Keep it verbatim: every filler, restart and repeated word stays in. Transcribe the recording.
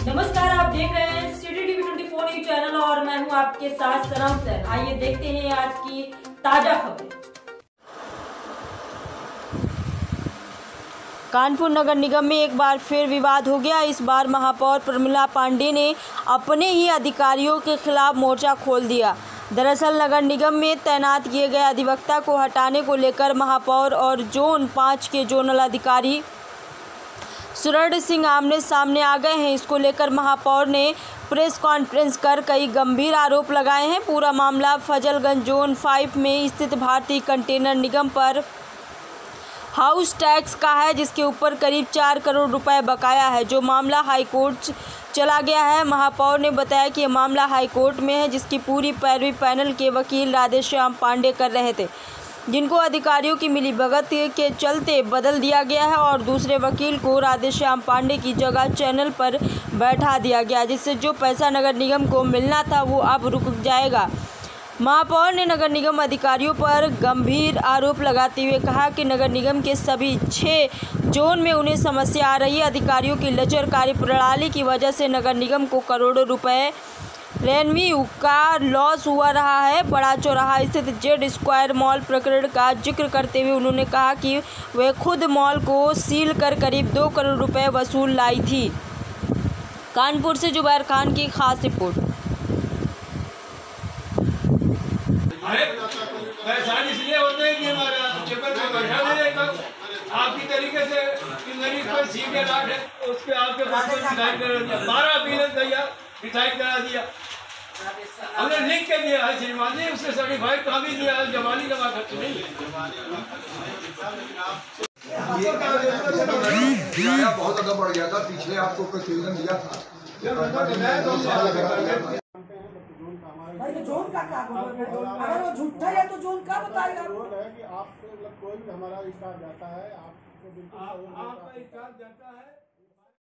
नमस्कार, आप देख रहे हैं सिटी टीवी चौबीस न्यूज चैनल और मैं हूं आपके साथ सनम सैन। आइए देखते हैं आज की ताजा खबरें। कानपुर नगर निगम में एक बार फिर विवाद हो गया। इस बार महापौर प्रमिला पांडे ने अपने ही अधिकारियों के खिलाफ मोर्चा खोल दिया। दरअसल नगर निगम में तैनात किए गए अधिवक्ता को हटाने को लेकर महापौर और जोन पाँच के जोनल अधिकारी सुरड सिंह आमने सामने आ गए हैं। इसको लेकर महापौर ने प्रेस कॉन्फ्रेंस कर कई गंभीर आरोप लगाए हैं। पूरा मामला फजलगंज जोन फाइव में स्थित भारतीय कंटेनर निगम पर हाउस टैक्स का है, जिसके ऊपर करीब चार करोड़ रुपए बकाया है, जो मामला हाईकोर्ट चला गया है। महापौर ने बताया कि यह मामला हाईकोर्ट में है, जिसकी पूरी पैरवी पैनल के वकील राधेश्याम पांडे कर रहे थे, जिनको अधिकारियों की मिलीभगत के चलते बदल दिया गया है और दूसरे वकील को राधेश्याम पांडे की जगह चैनल पर बैठा दिया गया, जिससे जो पैसा नगर निगम को मिलना था वो अब रुक जाएगा। महापौर ने नगर निगम अधिकारियों पर गंभीर आरोप लगाते हुए कहा कि नगर निगम के सभी छः जोन में उन्हें समस्या आ रही है। अधिकारियों की लचर कार्य प्रणाली की वजह से नगर निगम को करोड़ों रुपए रेवेन्यू का लॉस हुआ रहा है। बड़ा चौराहा स्थित जेड स्क्वायर मॉल प्रकरण का जिक्र करते हुए उन्होंने कहा कि वे खुद मॉल को सील कर करीब दो करोड़ रुपए वसूल लाई थी। कानपुर से जुबैर खान की खास रिपोर्ट। परेशान इसलिए होते हैं कि हमारा चक्कर में बैठा रहेगा आपकी तरीके से कि मेरी कोई सीधे लाट है उस पर आपके पास डिसाइड करा दिया, बारह अपील दिया, डिसाइड करा दिया, हमने लिख के दिया है श्रीमान जी, उससे सर्टिफाइड कहा भी दिया है, जमानी जमा खर्च नहीं किराया बहुत ज्यादा बढ़ गया था। पिछले आपको प्रतिवेदन दिया था। भाई तो जोन का क्या अगर वो झूठा है तो जोन का बताएगा? जोन है कि आप कोई भी हमारा स्टाफ जाता है, आपको बिल्कुल आपका स्टाफ जाता है।